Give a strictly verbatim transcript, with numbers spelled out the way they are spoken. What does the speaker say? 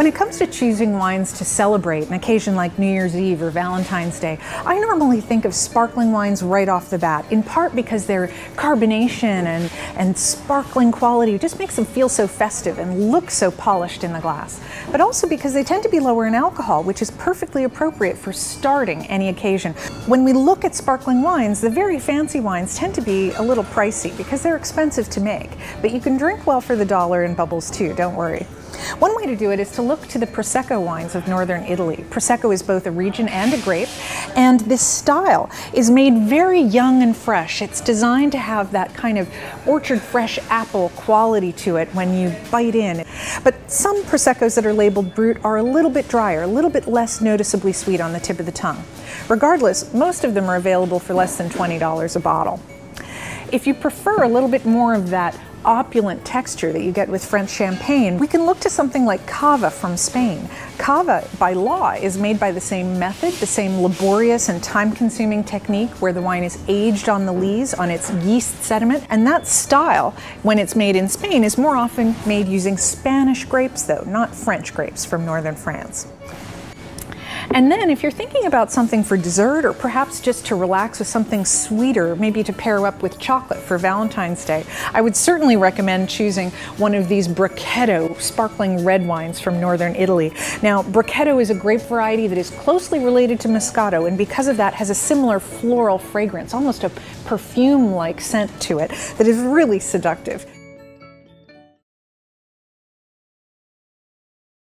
When it comes to choosing wines to celebrate an occasion like New Year's Eve or Valentine's Day, I normally think of sparkling wines right off the bat, in part because their carbonation and, and sparkling quality just makes them feel so festive and look so polished in the glass. But also because they tend to be lower in alcohol, which is perfectly appropriate for starting any occasion. When we look at sparkling wines, the very fancy wines tend to be a little pricey because they're expensive to make. But you can drink well for the dollar in bubbles too, don't worry. One way to do it is to look to the Prosecco wines of northern Italy. Prosecco is both a region and a grape, and this style is made very young and fresh. It's designed to have that kind of orchard fresh apple quality to it when you bite in. But some Proseccos that are labeled Brut are a little bit drier, a little bit less noticeably sweet on the tip of the tongue. Regardless, most of them are available for less than twenty dollars a bottle. If you prefer a little bit more of that opulent texture that you get with French champagne, we can look to something like Cava from Spain. Cava, by law, is made by the same method, the same laborious and time-consuming technique where the wine is aged on the lees, on its yeast sediment. And that style, when it's made in Spain, is more often made using Spanish grapes, though, not French grapes from northern France. And then if you're thinking about something for dessert, or perhaps just to relax with something sweeter, maybe to pair up with chocolate for Valentine's Day, I would certainly recommend choosing one of these Prosecco sparkling red wines from northern Italy. Now, Prosecco is a grape variety that is closely related to Moscato, and because of that has a similar floral fragrance, almost a perfume-like scent to it, that is really seductive.